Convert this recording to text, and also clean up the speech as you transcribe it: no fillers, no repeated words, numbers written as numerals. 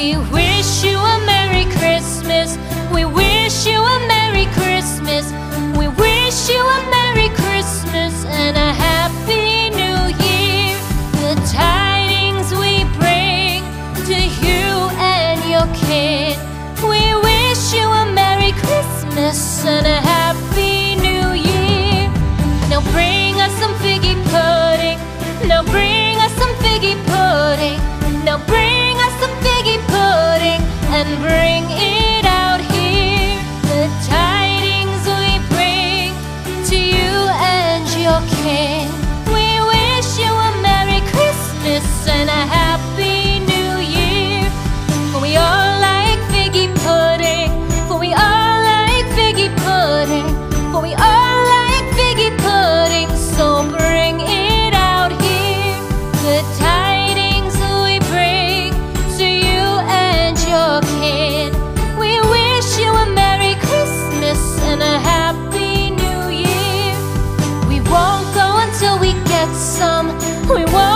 We wish you a Merry Christmas. We wish you a Merry Christmas. We wish you a Merry Christmas and a Happy New Year. The tidings we bring to you and your kid. We wish you a Merry Christmas and a Happy New Year. Now bring us some figgy pudding. Now bring us some figgy pudding. Now bring us some figgy pudding and bring it out here. The tidings we bring to you and your king. We wish you a Merry Christmas and a Happy New Year. For we all like figgy pudding. For we all like figgy pudding. For we all like figgy pudding. So bring it out here. The tidings we bring to you and your kid. We wish you a Merry Christmas and a Happy New Year. We won't go until we get some. We won't